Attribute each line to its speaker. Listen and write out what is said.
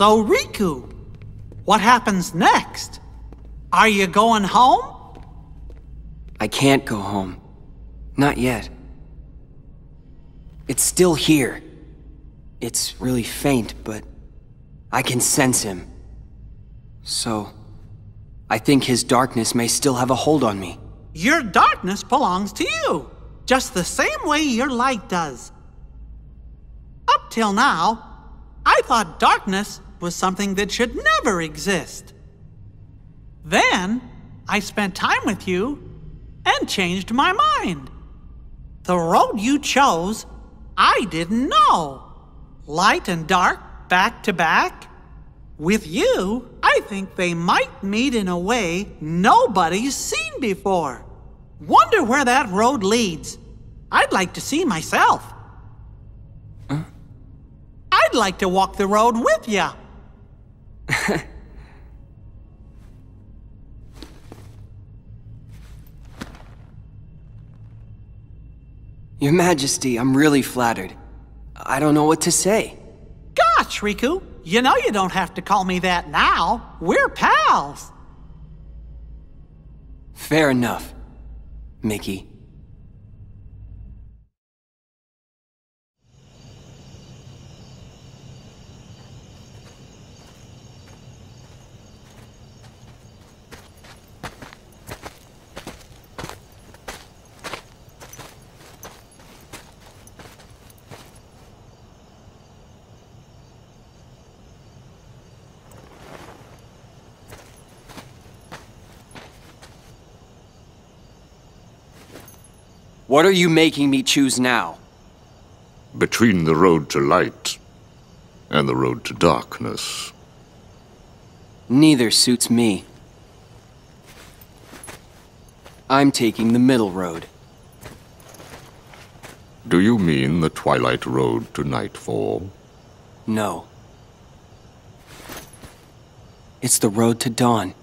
Speaker 1: So, Riku, what happens next? Are you going home?
Speaker 2: I can't go home. Not yet. It's still here. It's really faint, but I can sense him. So, I think his darkness may still have a hold on me.
Speaker 1: Your darkness belongs to you, just the same way your light does. Up till now, I thought darkness was something that should never exist. Then, I spent time with you and changed my mind. The road you chose, I didn't know. Light and dark, back to back. With you, I think they might meet in a way nobody's seen before. Wonder where that road leads. I'd like to see myself.
Speaker 2: Huh?
Speaker 1: I'd like to walk the road with you.
Speaker 2: Your Majesty, I'm really flattered. I don't know what to say.
Speaker 1: Gosh, Riku, you know you don't have to call me that now. We're pals.
Speaker 2: Fair enough, Mickey. What are you making me choose now?
Speaker 3: Between the road to light and the road to darkness.
Speaker 2: Neither suits me. I'm taking the middle road.
Speaker 3: Do you mean the twilight road to nightfall?
Speaker 2: No. It's the road to dawn.